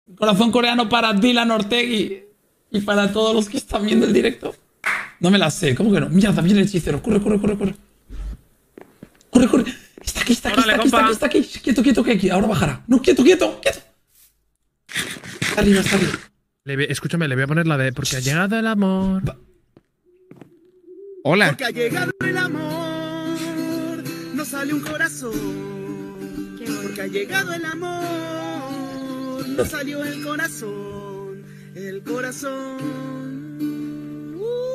Corazón coreano para Dylan Ortegui y para todos los que están viendo el directo. No me la sé, ¿cómo que no? Mierda, viene el hechicero. Corre, corre, corre, corre. Corre, corre. Está aquí, está aquí, Órale, está aquí, está aquí, está aquí. Quieto, quieto, que aquí. Ahora bajará. No, quieto, quieto, quieto. Está arriba, está arriba. Escúchame, le voy a poner la de porque ha llegado el amor. Hola. Porque ha llegado el amor, no sale un corazón. Porque ha llegado el amor, no salió el corazón. El corazón.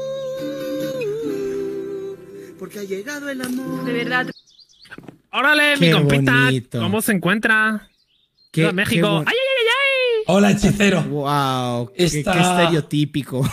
Porque ha llegado el amor. De verdad. Órale, Qué mi compita. bonito. ¿Cómo se encuentra? Qué, México. qué ¡Ay, ay, ay, ay! Hola, hechicero. Wow, qué Está- estereotípico.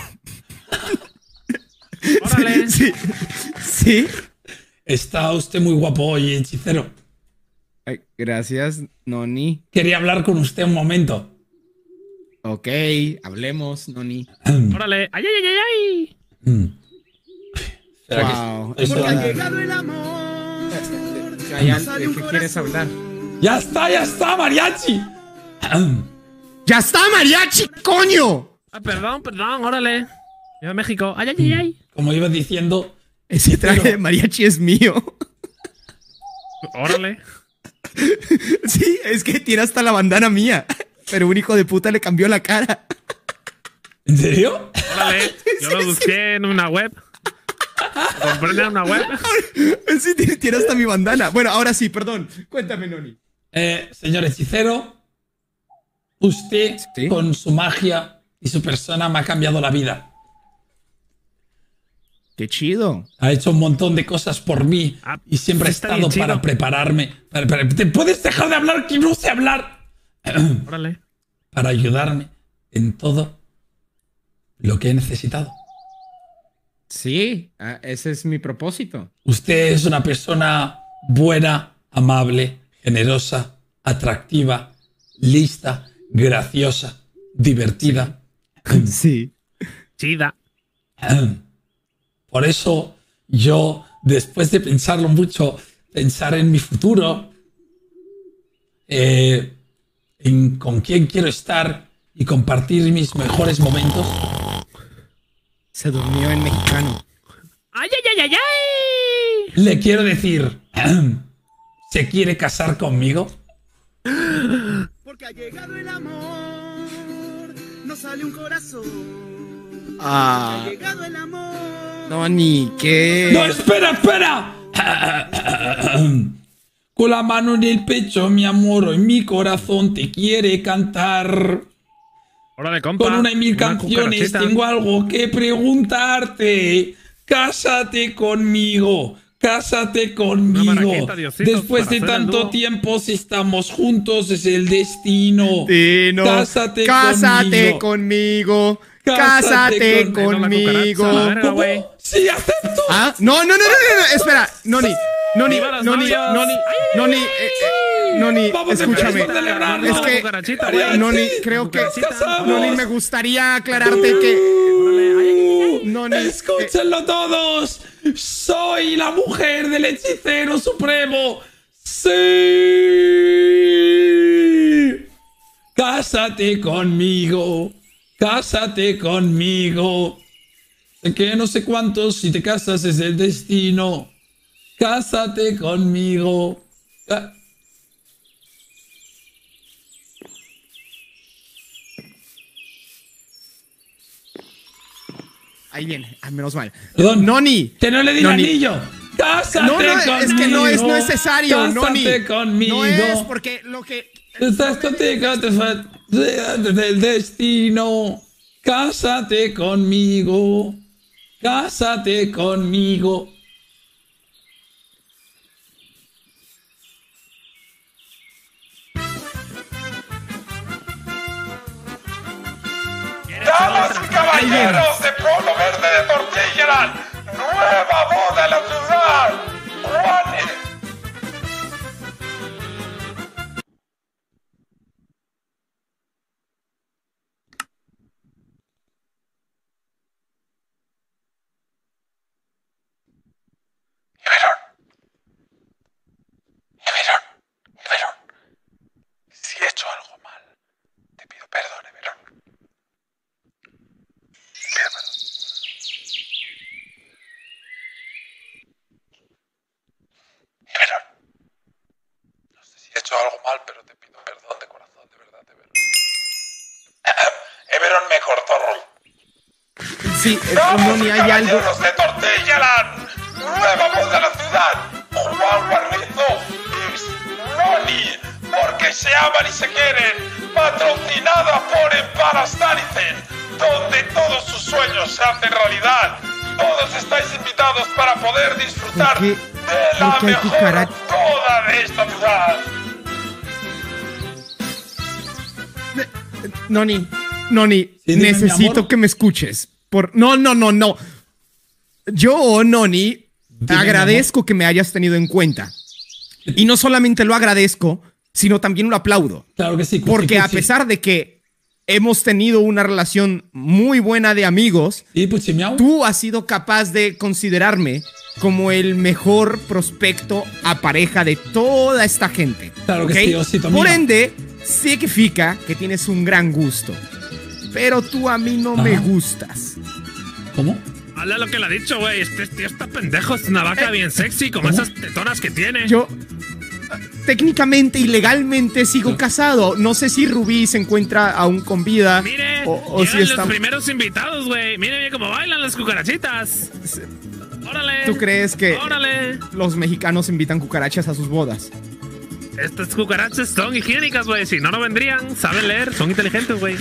Órale. Sí. Sí. Está usted muy guapo hoy, hechicero. Ay, gracias, Noni. Quería hablar con usted un momento. Ok, hablemos, Noni. Órale. ¡Ay, ay, ay, ay! Espera que Wow. estoy Porque ha sudando. llegado el amor. Chayanne, sale ¿de un qué quieres corazón. hablar? ¡Ya está, mariachi! ¡Ya está, mariachi, coño! Ah, perdón, órale. Viva México. ¡Ay, ay, ay, ay! Como iba diciendo, Ese traje de mariachi es mío. Órale. Sí, es que tiene hasta la bandana mía. Pero un hijo de puta le cambió la cara. ¿en serio? Órale. Yo lo busqué en una web. Lo compré en una web. Sí, tiene hasta mi bandana. Bueno, ahora sí, perdón. Cuéntame, Noni. Señor hechicero, usted ¿Sí? con su magia y su persona me ha cambiado la vida. Qué chido. Ha hecho un montón de cosas por mí Ah, y siempre ha está estado bien para chido. prepararme. ¿Te puedes dejar de hablar que no sé hablar? Órale. Para ayudarme en todo lo que he necesitado. Sí, ese es mi propósito. Usted es una persona buena, amable, generosa, atractiva, lista, graciosa, divertida. Sí. Chida. Por eso yo, después de pensarlo mucho, pensar en mi futuro, en con quién quiero estar y compartir mis mejores momentos, Se durmió en mexicano. ¡Ay, ay, ay, ay, ay! le quiero decir, ¿se quiere casar conmigo? Porque ha llegado el amor, no sale un corazón. Ah, Ha llegado el amor. Noni, ¿qué? ¡No, espera, espera! Con la mano en el pecho, mi amor, hoy mi corazón te quiere cantar. Órale, compa. Con una y mil canciones cucarachita. tengo algo que preguntarte. Cásate conmigo, cásate conmigo. maraqueta, Diosito, Después para de hacer el tanto dúo. tiempo, si estamos juntos, es el destino. Dino, Cásate cásate conmigo. conmigo. Cásate Cásate con- conmigo. Bueno, la cucaracha, ¿Cómo? güey. Sí, acepto. Ah, no, espera, Noni, ¡Viva los Noni, novios! Noni, Vamos a escúchame. empezar a celebrarlo. Es que, Cucarachita, güey. Noni, creo que, Casamos. Noni, me gustaría aclararte que, Noni, Escúchenlo todos. Soy la mujer del hechicero supremo. Sí. Cásate conmigo. Cásate conmigo. Sé que no sé cuántos, si te casas es el destino. Cásate conmigo. ahí viene, menos mal. Perdón. Noni, Que no le di el Noni. anillo. Cásate No, conmigo. es que no es necesario, Cásate Noni. conmigo. No es porque lo que... Estás contigo desde el destino. Cásate conmigo. Cásate conmigo. Damas y caballeros de Polo Verde de Tortilla, nueva voz de la ciudad, Juanes. Everon, si he hecho algo mal, te pido perdón. cortó. Sí, ¡Damas Noni, y hay algo. caballeros de Tortillaland! ¡Nueva voz de la ciudad! ¡Juan Guarnizo y Noni! Porque se aman y se quieren. Patrocinada por Empalastanicen, donde todos sus sueños se hacen realidad. Todos estáis invitados para poder disfrutar ¿Por qué? de la ¿Por qué hay mejor cucarachas? toda de esta ciudad. Noni, Sí, dime, mi necesito amor. que me escuches. No. Yo, Noni, Dime, agradezco que me hayas tenido en cuenta. Y no solamente lo agradezco, sino también lo aplaudo. Claro que sí. Porque a pesar de que hemos tenido una relación muy buena de amigos, Sí, puchi, miau. tú has sido capaz de considerarme como el mejor prospecto a pareja de toda esta gente. Claro que ¿ok? sí, osito Por mío. ende, significa que tienes un gran gusto. Pero tú a mí no me Ajá. gustas. ¿Cómo? Habla lo que le ha dicho, güey. Este tío está pendejo. Es una vaca bien sexy con ¿Cómo? esas tetonas que tiene. Yo técnicamente y legalmente sigo casado. No sé si Rubí se encuentra aún con vida. Mire, o si llegan está... los primeros invitados, güey. Mire bien cómo bailan las cucarachitas. Órale. ¿Tú crees que Órale. los mexicanos invitan cucarachas a sus bodas? Estas cucarachas son higiénicas, güey. Si no, no vendrían. Saben leer. Son inteligentes, güey.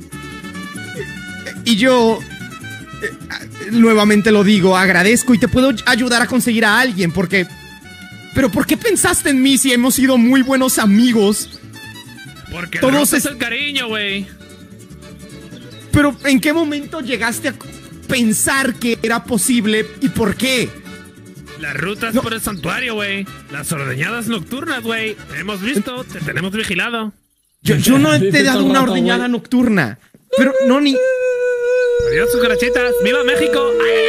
Y yo, nuevamente lo digo, agradezco y te puedo ayudar a conseguir a alguien porque... Pero ¿por qué pensaste en mí si hemos sido muy buenos amigos? Porque Todos todos es es- el cariño, güey. Pero ¿en qué momento llegaste a pensar que era posible y por qué? Las rutas No. por el santuario, güey. Las ordeñadas nocturnas, güey. Te hemos visto, te tenemos vigilado. Yo no te he Vive dado todo el una rato, ordeñada güey. nocturna. Pero no, ni... Adiós, cucarachitas. ¡Viva México!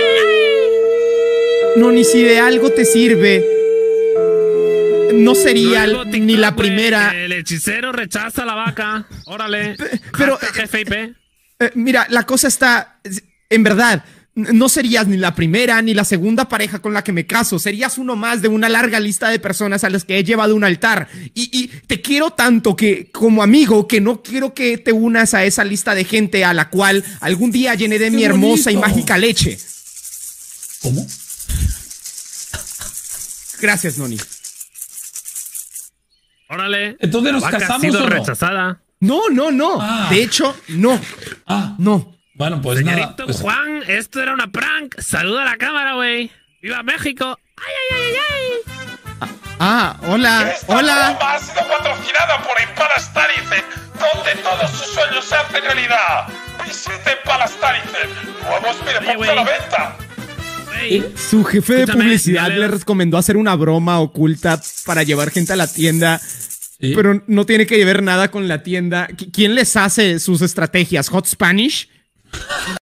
No, ni si de algo te sirve. No sería Nuevo TikTok, ni la güey. primera... El hechicero rechaza a la vaca. Órale. pero- Hashtag FIP. Mira, la cosa está... En verdad, no serías ni la primera ni la segunda pareja con la que me caso. Serías uno más de una larga lista de personas a las que he llevado un altar. Y te quiero tanto que, como amigo, que no quiero que te unas a esa lista de gente a la cual algún día llenaré mi ¡Qué hermosa y bonito! mágica leche. ¿Cómo? Gracias, Noni. Órale. Entonces, ¿nos La vaca casamos ha sido o no? rechazada. No. Ah. De hecho, no. Ah, No. bueno, pues Señorito nada. Pues, Juan, esto era una prank. Saluda a la cámara, güey. ¡Viva México! ¡Ay, ay, ay, ay! Ah, hola. Esta Hola. broma ha sido patrocinada por Empalastanicen, donde todos sus sueños se hacen realidad. Visite Empalastanicen. Nuevos Oye, videojuegos a la güey. venta. Güey, Su jefe de Escúchame, publicidad dale. le recomendó hacer una broma oculta para llevar gente a la tienda. sí. Pero no tiene que ver nada con la tienda. ¿Quién les hace sus estrategias? ¿Hot Spanish?